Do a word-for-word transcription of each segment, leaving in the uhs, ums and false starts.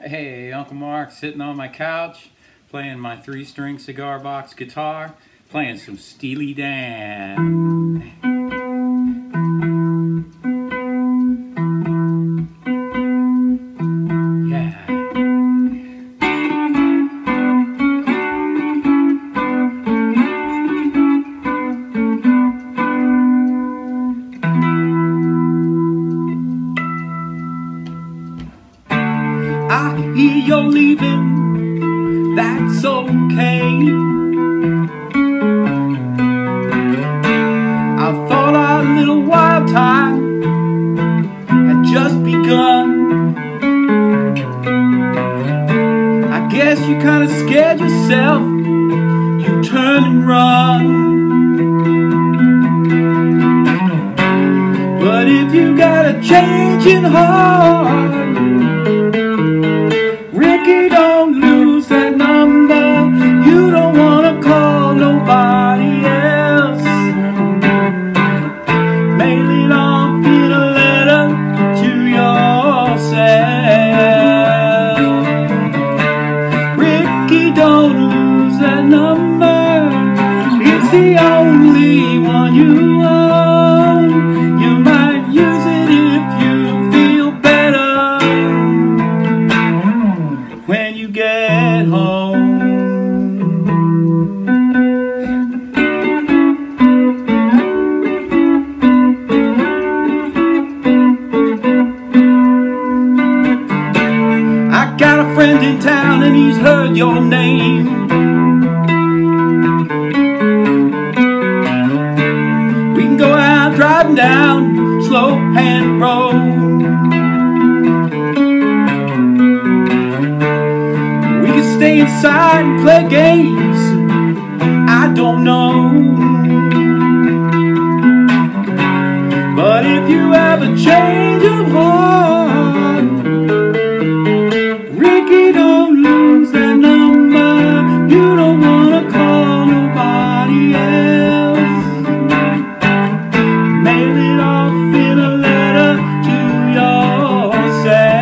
Hey, Uncle Mark sitting on my couch, playing my three-string cigar box guitar, playing some Steely Dan. Yeah. I hear you're leaving, that's okay. I thought our little wild time had just begun. I guess you kinda scared yourself, you turn and run. But if you got a changing heart, Rikki, don't lose that number. You don't wanna call nobody else. Mail it off in a letter to yourself. Rikki, don't lose that number. It's the only one you own. You might use it if you feel better when you get home. I got a friend in town and he's heard your name. We can go out driving down Slow Hand Road. Stay inside and play games, I don't know. But if you have a change of heart, Rikki, don't lose that number. You don't wanna call nobody else. Mail it off in a letter to yourself.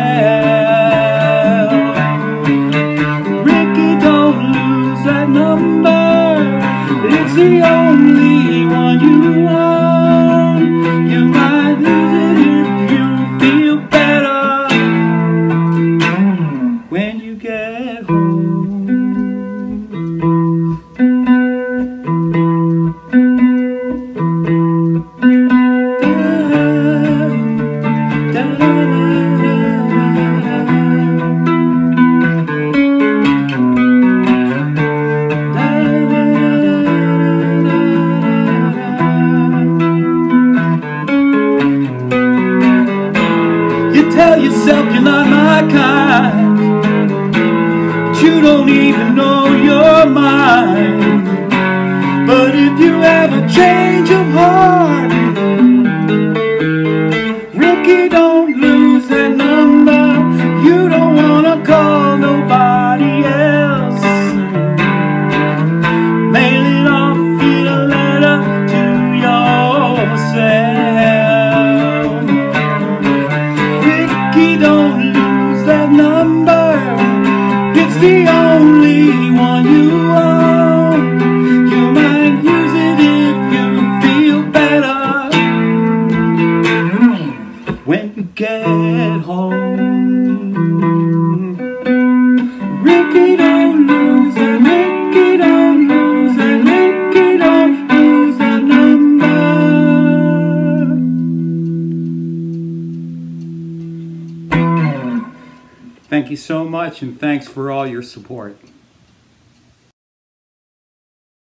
It's the only one you want. You might lose it if you feel better when you get home. Da, da, da, tell yourself you're not my kind, but you don't even know you're mine. But if you have a change of heart, Rikki, don't lose that number. You don't wanna call nobody else. Mail it off in a letter to yourself. Don't lose that number. It's the only one you own. You might use it if you feel better when you get home. Rikki, don't lose that. Rikki, don't lose that. Rikki, don't lose that number. Thank you so much, and thanks for all your support.